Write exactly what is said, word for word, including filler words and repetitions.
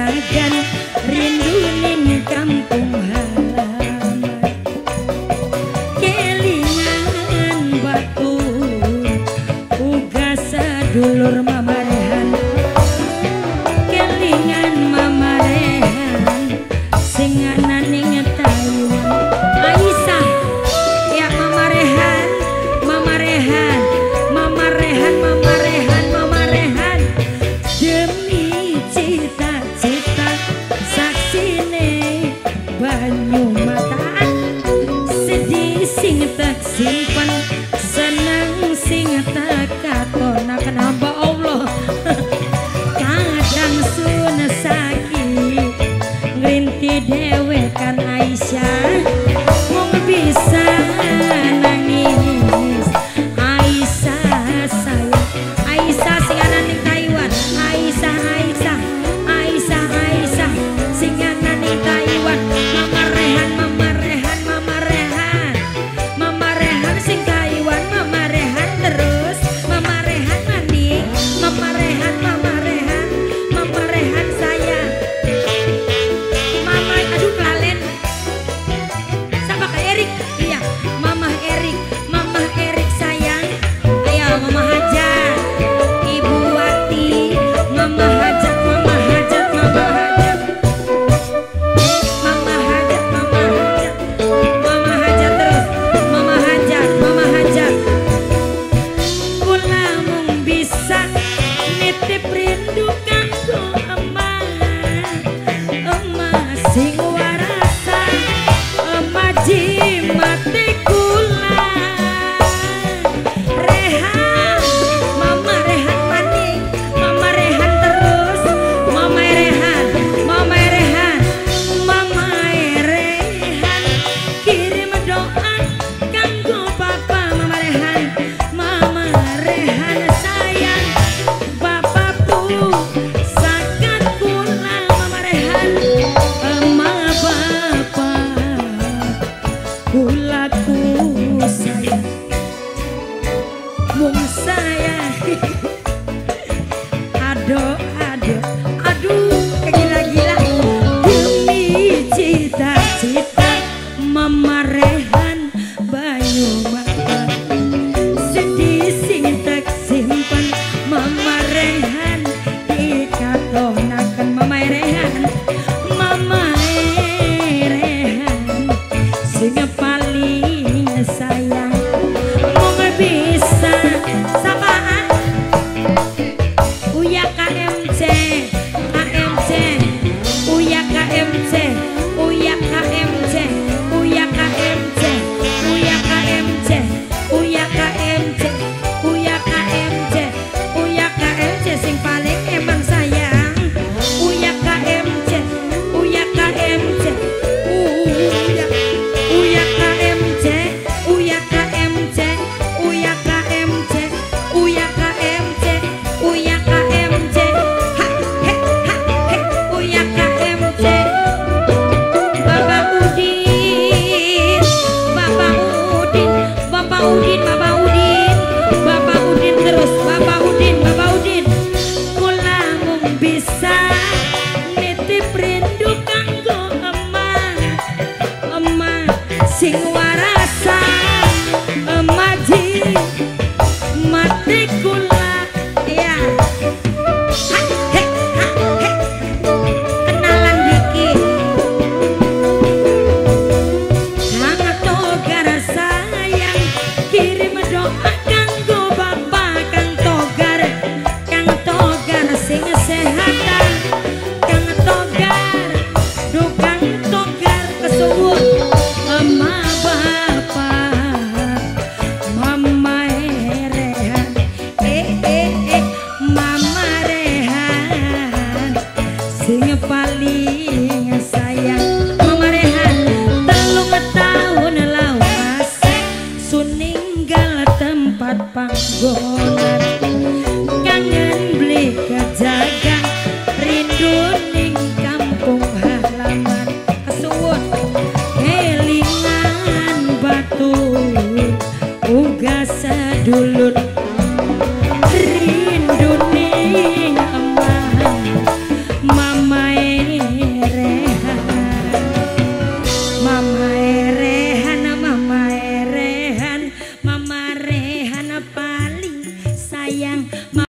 sagan rindu ning kampung halaman kelingan batu uga sadulur mamarehan kelingan mamarehan sing ana ning Taiwan Aisyah ya mamarehan mamarehan mamarehan mamarehan mamarehan demi cita-cita saksine banyu mataan sedih sing tak simpan senang sing tak katonaken hamba Allah kadang sun sakit ngrinti dhewe kan Aisyah mung bisa nangis Aisyah sayang Aisyah sing ana ning Taiwan Aisyah Aisyah Aisyah Aisyah sing ana ning Taiwan Mama Rehan Mama Rehan Mama Rehan Mama Rehan sing Taiwan Mama Rehan terus Mama Rehan mandi Mama Rehan Mama Rehan Mama Rehan sayang Mama aduh kelalen sama Kak Erik iya Mama Erik Mama Erik sayang ayo Mama Hajat Ibu Wati Mama Hajat Mama Hajat Mama Hajat Mama Hajat Mama Hajat Mama Hajat terus Mama Hajat Mama Hajat kula mung bisa nitip rindu kanggo emak emak sing